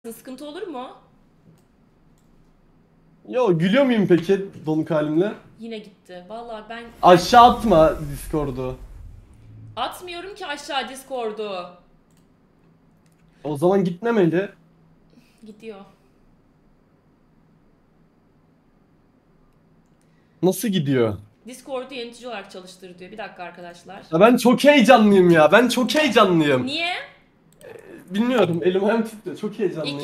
Sıkıntı olur mu? Yo, gülüyor muyum peki donuk halimle? Yine gitti. Vallahi ben Aşağı atma Discord'u. atmıyorum ki aşağı Discord'u. O zaman gitmemeli. Gidiyor. Nasıl gidiyor? Discord'u yönetici olarak çalıştır diyor. Bir dakika arkadaşlar. Ya ben çok heyecanlıyım ya. Ben çok heyecanlıyım. Niye? Bilmiyorum, elim ayağım titriyor. Çok heyecanlıyım.